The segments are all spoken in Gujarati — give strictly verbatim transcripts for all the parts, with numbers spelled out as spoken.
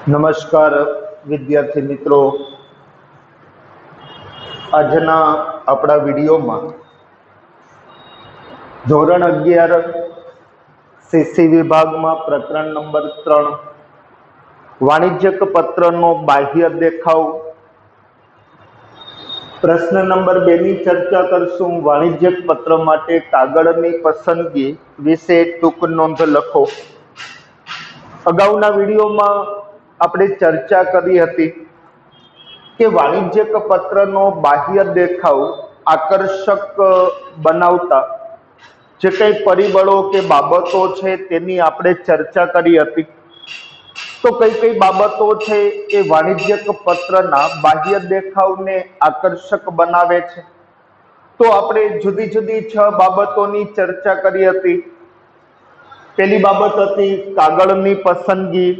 નમસ્કાર વિદ્યાર્થી મિત્રો, આજના આપણા વિડીયોમાં ધોરણ અગિયાર સીસી વિભાગમાં પ્રકરણ નંબર ત્રણ વાણિજ્યક પત્રનો બાહ્ય દેખાવ પ્રશ્ન નંબર બે ની ચર્ચા કરશું। વાણિજ્યક પત્ર માટે કાગળની પસંદગી વિશે ટૂંક નોંધ લખો। અગાઉના વિડીયોમાં આપણે ચર્ચા કરી હતી કે વાણિજ્યક પત્રનો બાહ્ય દેખાવ આકર્ષક બનાવતા જે કંઈ પરિબળો કે બાબતો છે તેની આપણે ચર્ચા કરી હતી। તો કઈ કઈ બાબતો છે એ વાણિજ્યક પત્રના બાહ્ય દેખાવને આકર્ષક બનાવે છે? તો આપણે જુદી જુદી છ બાબતોની ચર્ચા કરી હતી। પહેલી બાબત હતી કાગળની પસંદગી,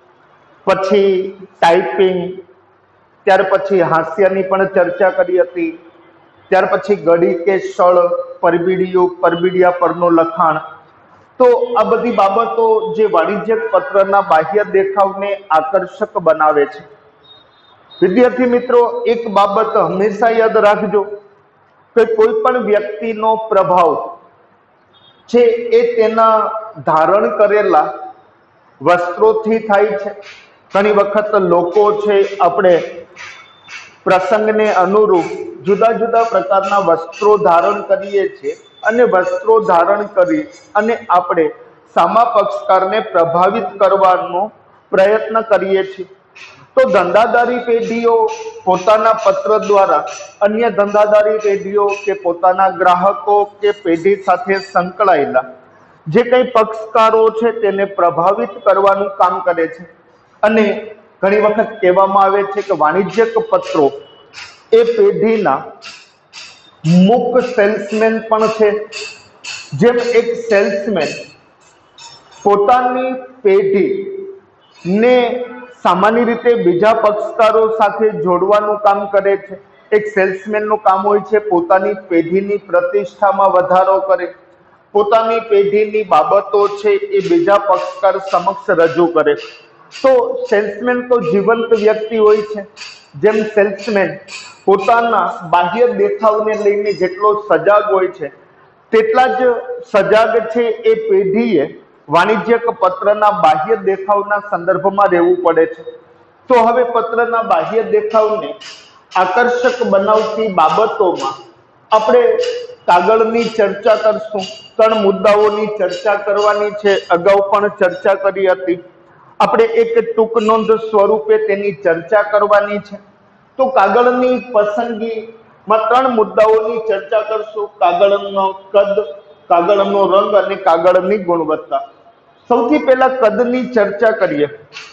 પછી ટાઈપિંગ, ત્યાર પછી હાસ્યની પણ ચર્ચા કરી હતી, ત્યાર પછી ગળી કે સળ, પરબીડિયું, પરબીડિયા પરનું લખાણ। તો આ બધી બાબતો જે વાણિજ્યક પત્રના બાહ્ય દેખાવને આકર્ષક બનાવે છે। વિદ્યાર્થી મિત્રો, એક બાબત હંમેશા યાદ રાખજો કે કોઈ પણ વ્યક્તિનો પ્રભાવ છે એ તેના ધારણ કરેલા વસ્ત્રોથી થાય છે। ઘણી વખત લોકો છે આપણે પ્રસંગને અનુરૂપ જુદા જુદા પ્રકારના વસ્ત્રો ધારણ કરીએ છીએ અને વસ્ત્રો ધારણ કરી અને આપણે સામા પક્ષકારને પ્રભાવિત કરવાનો પ્રયત્ન કરીએ છીએ। તો ધંધાદારી પેઢીઓ પોતાના પત્ર દ્વારા અન્ય ધંધાદારી પેઢીઓ કે પોતાના ગ્રાહકો કે પેઢી સાથે સંકળાયેલા જે કંઈ પક્ષકારો છે તેને પ્રભાવિત કરવાનું કામ કરે છે। અને ઘણી વખત કહેવામાં આવે છે કે વાણિજ્યક પત્રો એ પેઢીના મુક સેલ્સમેન પણ છે। જેમ એક સેલ્સમેન પોતાની પેઢીને સામાન્ય રીતે બીજા પક્ષકારો સાથે જોડવાનું કામ કરે છે, એક સેલ્સમેનનું કામ હોય છે પોતાની પેઢીની પ્રતિષ્ઠામાં વધારો કરે, પોતાની પેઢીની બાબતો છે એ બીજા પક્ષકાર સમક્ષ રજૂ કરે। તો સેલ્સમેન તો જીવંત વ્યક્તિ હોય છે। જેમ સેલ્સમેન પોતાના બાહ્ય દેખાવને લઈને જેટલો સજાગ હોય છે તેટલા જ સજાગ છે એ પેઢીએ વાણિજ્યક પત્રના બાહ્ય દેખાવના સંદર્ભમાં રહેવું પડે છે। તો હવે પત્રના બાહ્ય દેખાવને આકર્ષક બનાવતી બાબતોમાં આપણે કાગળની ચર્ચા કરશું। ત્રણ મુદ્દાઓની ચર્ચા કરવાની છે, અગાઉ પણ ચર્ચા કરી હતી। આપણે એક ટૂંક નોંધ સ્વરૂપે તેની ચર્ચા કરવાની છે। તો કાગળની પસંદગીમાં ત્રણ મુદ્દાઓની ચર્ચા કરશું: કાગળનો કદ, કાગળનો રંગ અને કાગળની ગુણવત્તા। સૌથી પહેલા કદની ચર્ચા કરીએ।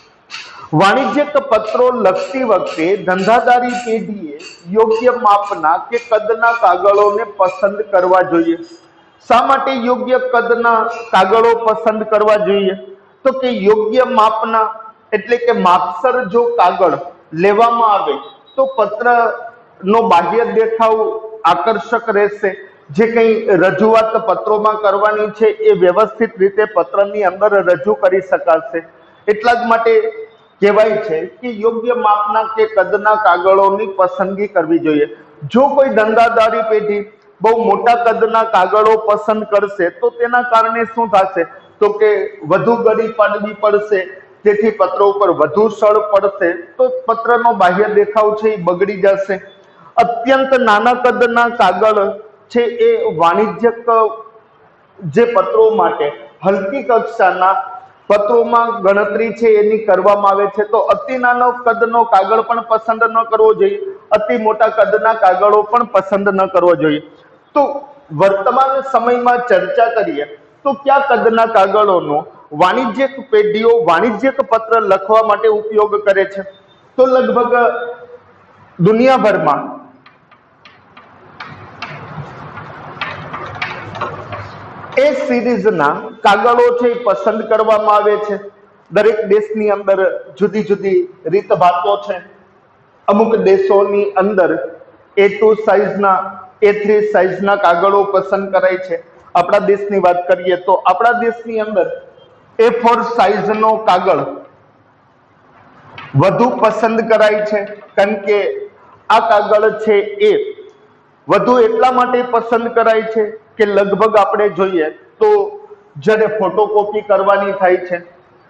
વાણિજ્યક પત્રો લખતી વખતે ધંધાદારી પેઢીએ યોગ્ય માપના કે કદના કાગળોને પસંદ કરવા જોઈએ। શા માટે યોગ્ય કદના કાગળો પસંદ કરવા જોઈએ? તો કે યોગ્ય માપના એટલે કે માપસર જો કાગળ લેવામાં આવે તો પત્રનો બાહ્ય દેખાવ આકર્ષક રહેશે। જે કંઈ રજૂઆત પત્રોમાં કરવાની છે એ વ્યવસ્થિત રીતે પત્રની અંદર રજૂ કરી શકાશે। એટલા જ માટે કહેવાય છે કે યોગ્ય માપના કે કદના કાગળોની પસંદગી કરવી જોઈએ। જો કોઈ ધંધાદારી પેઢી બહુ મોટા કદના કાગળો પસંદ કરશે તો તેના કારણે શું થશે? તો કે વધુ ગળી પાડવી પડશે, તેથી પત્ર ઉપર વધુ સળ પડશે, તો પત્રનો બાહ્ય દેખાવ છે એ બગડી જશે। અત્યંત નાના કદના કાગળ છે એ વાણિજ્યક જે પત્રો માટે હલકી કક્ષાના પત્રોમાં ગણતરી છે એની કરવામાં આવે છે। તો અતિ નાનો કદનો કાગળ પણ પસંદ ન કરવો જોઈએ, અતિ મોટા કદના કાગળો પણ પસંદ ન કરવો જોઈએ। તો વર્તમાન સમયમાં ચર્ચા કરીએ તો કયા કદના કાગળોનો વાણિજ્યક પેઢીઓ વાણિજ્યક પત્ર લખવા માટે ઉપયોગ કરે છે? તો લગભગ દુનિયાભરમાં એ સિરીઝના કાગળો છે એ પસંદ કરવામાં આવે છે। દરેક દેશની અંદર જુદી જુદી રીતભાતો છે। અમુક દેશોની અંદર એ ટુ સાઇઝના, એ થ્રી સાઇઝના કાગળો પસંદ કરાય છે। આપણા દેશની વાત કરીએ તો આપણા દેશની અંદર એ ફોર સાઇઝનો કાગળ વધુ પસંદ કરાય છે, કારણ કે આ કાગળ છે એ વધુ એટલા માટે પસંદ કરાય છે કે લગભગ આપણે જોઈએ તો જ્યારે ફોટોકોપી કરવાની થાય છે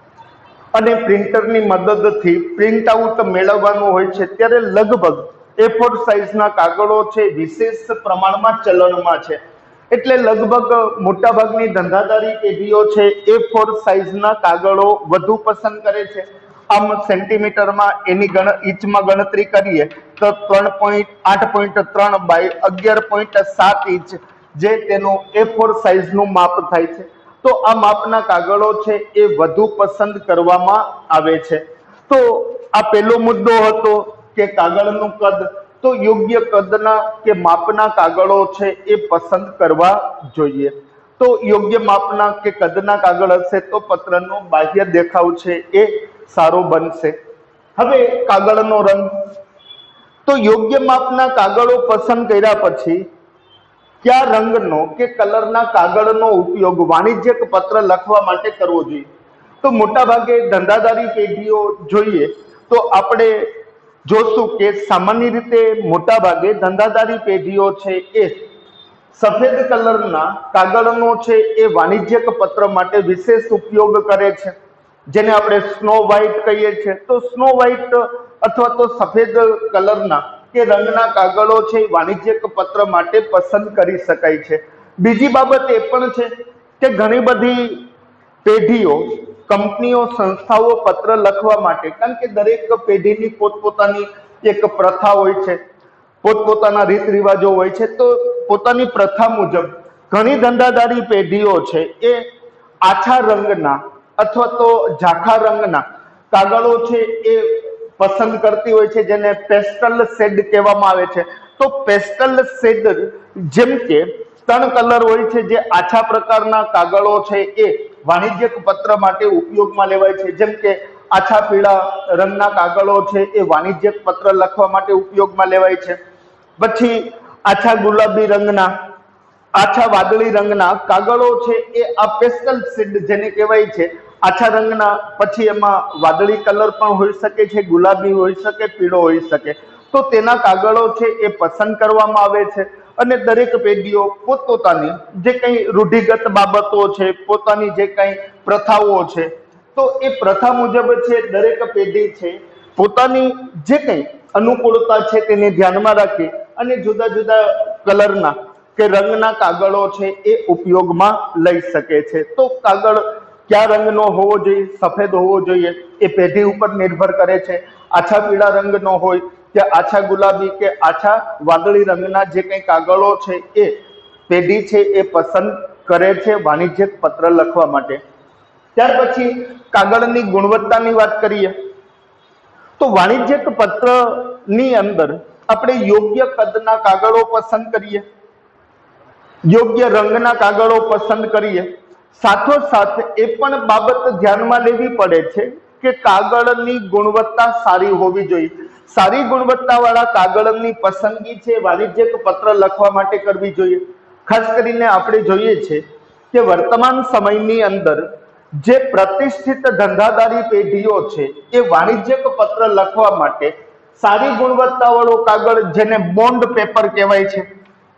અને પ્રિન્ટરની મદદથી પ્રિન્ટ આઉટ મેળવવાનું હોય છે ત્યારે લગભગ એ ફોર સાઇઝના કાગળો છે વિશેષ પ્રમાણમાં ચલણમાં છે, એટલે લગભગ મોટાભાગની ધંધાદારી પેઢીઓ છે એ ફોર સાઇઝના કાગળો વધુ પસંદ કરે છે. આમ સેન્ટીમીટરમાં એની ગણ ઇંચમાં ગણતરી કરીએ તો ત્રણ પોઈન્ટ આઠ પોઈન્ટ ત્રણ બાય અગિયાર પોઈન્ટ સાત ઇંચ જે તેનું એ ફોર સાઇઝનું માપ થાય છે. તો આ માપના કાગળો છે એ વધુ પસંદ કરવામાં આવે છે. તો આ પહેલો મુદ્દો હતો કે કાગળનું કદ. તો યોગ્ય કદના કે માપના કાગળો છે એ પસંદ કરવા જોઈએ. તો યોગ્ય માપના કે કદના કાગળ હશે તો પત્રનો બાહ્ય દેખાવ છે એ સારો બનશે. હવે કાગળનો રંગ. તો યોગ્ય માપના કાગળો પસંદ કર્યા પછી કયા રંગનો કે કલરના કાગળનો ઉપયોગ વાણિજ્યક પત્ર લખવા માટે કરવો જોઈએ? તો મોટાભાગે ધંધાદારી પેઢીઓ જોઈએ તો આપણે જોશું કે સામાન્ય રીતે મોટાભાગે ધંધાદારી પેઢીઓ છે એ સફેદ કલરના કાગળનો છે એ વાણિજ્યક પત્ર માટે વિશેષ ઉપયોગ કરે છે, જેને આપણે સ્નો વ્હાઇટ કહીએ છીએ. તો સ્નો વ્હાઇટ અથવા તો સફેદ કલરના કે રંગના કાગળો છે વાણિજ્યક પત્ર માટે પસંદ કરી શકાય છે. બીજી બાબત એ પણ છે કે ઘણી બધી પેઢીઓ, કંપનીઓ, સંસ્થાઓ પત્ર લખવા માટે, કારણ કે દરેક પેઢીની પોતપોતાની એક પ્રથા હોય છે, પોતપોતાના રીત રિવાજો હોય છે. તો પોતાની પ્રથા મુજબ ઘણી ધંધાદારી પેઢીઓ છે એ આછા રંગના અથવા તો ઝાંખા રંગના કાગળો છે એ પસંદ કરતી હોય છે, જેને પેસ્ટલ શેડ કહેવામાં આવે છે. તો પેસ્ટલ શેડ જેમ કે ત્રણ કલર હોય છે જે આછા પ્રકારના કાગળો છે એ વાણિજ્યક પત્ર માટે ઉપયોગમાં લેવાય છે. જેમ કે આછા પીળા રંગના કાગળો છે એ વાણિજ્યક પત્ર લખવા માટે ઉપયોગમાં લેવાય છે. પછી આછા ગુલાબી રંગના, આછા વાદળી રંગના કાગળો છે એ આ પેસ્ટલ શેડ જેને કહેવાય છે આછા રંગના, પછી એમાં વાદળી કલર પણ હોઈ શકે છે, ગુલાબી હોઈ શકે, પીળો હોઈ શકે. તો તેના કાગળો છે એ પસંદ કરવામાં આવે છે. અને દરેક પેઢીઓ પોતપોતાની જે કંઈ રૂઢિગત બાબતો છે, પોતાની જે કંઈ પ્રથાઓ છે, તો એ પ્રથા મુજબ છે દરેક પેઢી છે પોતાની જે કંઈ અનુકૂળતા છે તેને ધ્યાનમાં રાખી અને જુદા જુદા કલરના કે રંગના કાગળો છે એ ઉપયોગમાં લઈ શકે છે. તો કાગળ કયા રંગનો હોવો જોઈએ? સફેદ હોવો જોઈએ. એ પેઢી ઉપર નિર્ભર કરે છે. આછા પીળા રંગનો હોય કે આછા ગુલાબી કે આછા વાદળી રંગના જે કંઈ કાગળો છે એ પેઢી છે એ પસંદ કરે છે વાણિજ્યક પત્ર લખવા માટે. ત્યાર પછી કાગળની ગુણવત્તાની વાત કરીએ તો વાણિજ્યક પત્રની અંદર આપણે યોગ્ય કદના કાગળો પસંદ કરીએ, યોગ્ય રંગના કાગળો પસંદ કરીએ. સાથોસાથ એ પણ બાબત ધ્યાનમાં લેવી પડે છે કે કાગળની ગુણવત્તા સારી હોવી જોઈએ. સારી ગુણવત્તાવાળા કાગળની પસંદગી છે વાણિજ્યક પત્ર લખવા માટે કરવી જોઈએ. ખાસ કરીને આપણે જોઈએ છે કે વર્તમાન સમયની અંદર જે પ્રતિષ્ઠિત ધંધાદારી પેઢીઓ છે એ વાણિજ્યક પત્ર લખવા માટે સારી ગુણવત્તાવાળો કાગળ, જેને બોન્ડ પેપર કહેવાય છે,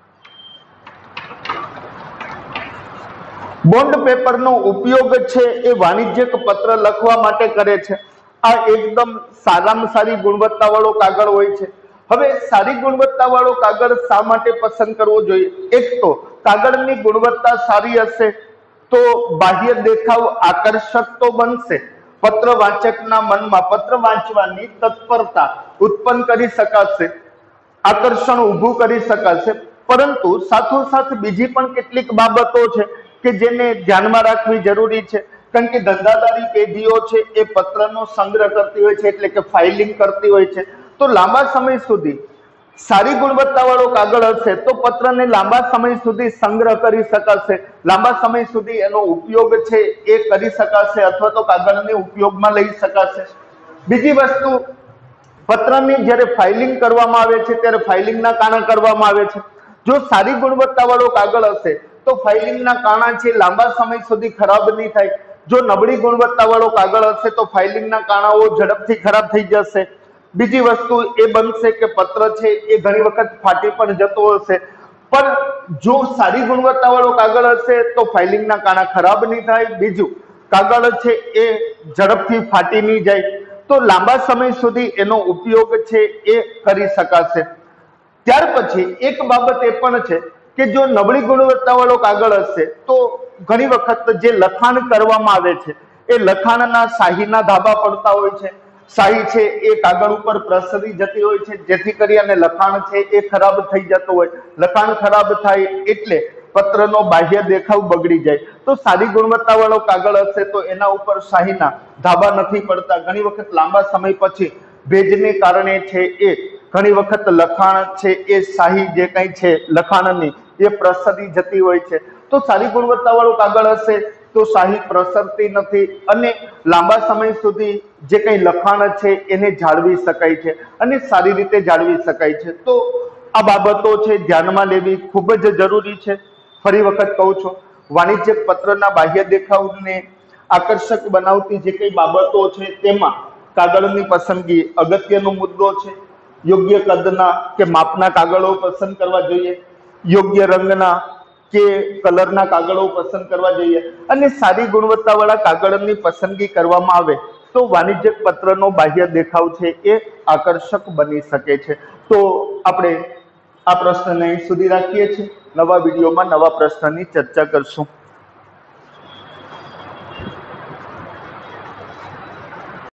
બોન્ડ પેપરનો ઉપયોગ છે એ વાણિજ્યક પત્ર લખવા માટે કરે છે. આ એકદમ સારામાં સારી ગુણવત્તાવાળો કાગળ હોય છે. હવે સારી ગુણવત્તાવાળો કાગળ શા માટે પસંદ કરવો જોઈએ? એક તો કાગળની ગુણવત્તા સારી હશે તો બાહ્ય દેખાવ આકર્ષક તો બનશે, પત્ર વાચકના મનમાં પત્ર વાંચવાની તત્પરતા ઉત્પન્ન કરી શકાશે, આકર્ષણ ઊભું કરી શકાશે. પરંતુ સાથોસાથ બીજી પણ કેટલીક બાબતો છે કે જેને ધ્યાનમાં રાખવી જરૂરી છે, કારણ કે ધંધાદારી પેઢીઓ છે એ પત્રનો સંગ્રહ કરતી હોય છે, એટલે કે ફાઇલિંગ કરતી હોય છે. તો લાંબા સમય સુધી સારી ગુણવત્તાવાળો કાગળ હશે તો પત્રને લાંબા સમય સુધી સંગ્રહ કરી શકાશે, લાંબા સમય સુધી એનો ઉપયોગ છે એ કરી શકાશે અથવા તો કાગળને ઉપયોગમાં લઈ શકાશે. બીજી વસ્તુ, પત્રની જ્યારે ફાઇલિંગ કરવામાં આવે છે ત્યારે ફાઇલિંગના કાણા કરવામાં આવે છે. જો સારી ગુણવત્તાવાળો કાગળ હશે તો ફાઇલિંગના કાણા છે લાંબા સમય સુધી ખરાબ નહીં થાય. જો નબળી ગુણવત્તાવાળો કાગળ હશે તો ફાઇલિંગના કાણાઓ ઝડપથી ખરાબ થઈ જશે। બીજી વસ્તુ એ બનશે કે પત્ર છે એ ઘણી વખત ફાટી પણ જતો હશે। પણ જો સારી ગુણવત્તાવાળો કાગળ હશે તો ફાઇલિંગના કાણા ખરાબ નહીં થાય, બીજું કાગળ છે એ ઝડપથી ફાટી નહીં જાય, તો લાંબા સમય સુધી એનો ઉપયોગ છે એ કરી શકાશે। ત્યાર પછી એક બાબત એ પણ છે કે જો નબળી ગુણવત્તાવાળો કાગળ હશે તો ઘણી વખત જે લખાણ કરવામાં આવે છે એ લખાણના શાહીના ધાબા પડતા હોય છે। શાહી છે એ કાગળ ઉપર પ્રસરી જતી હોય છે, જેથી કરી અને લખાણ છે એ ખરાબ થઈ જતો હોય। લખાણ ખરાબ થાય એટલે પત્રનો બાહ્ય દેખાવ બગડી જાય। તો સારી ગુણવત્તાવાળો કાગળ હશે તો એના ઉપર શાહીના ધાબા નથી પડતા। ઘણી વખત લાંબા સમય પછી ભેજને કારણે છે એ ઘણી વખત લખાણ છે એ શાહી જે કંઈ છે લખાણની એ પ્રસરી જતી હોય છે। તો સારી ગુણવત્તાવાળું કાગળ હશે તો શાહી પ્રસરતી નથી અને લાંબા સમય સુધી જે કંઈ લખાણ છે એને જાળવી શકાય છે અને સારી રીતે જાળવી શકાય છે। તો આ બાબતો છે ધ્યાનમાં લેવી ખૂબ જ જરૂરી છે। ફરી વખત કહું છું, વાણિજ્યક પત્રના બાહ્ય દેખાવને આકર્ષક બનાવતી જે કંઈ બાબતો છે તેમાં કાગળની પસંદગી અગત્યનો મુદ્દો છે। યોગ્ય કદના કે માપના કાગળો પસંદ કરવા જોઈએ, યોગ્ય રંગના કે કલરના કાગળો પસંદ કરવા જોઈએ અને સારી ગુણવત્તાવાળા કાગળની પસંદગી કરવામાં આવે તો વાણિજ્યક પત્રનો બાહ્ય દેખાવ છે એ આકર્ષક બની શકે છે। તો આપણે આ પ્રશ્નને અહીં સુધી રાખીએ છીએ। નવા વિડીયોમાં નવા પ્રશ્નની ચર્ચા કરશું।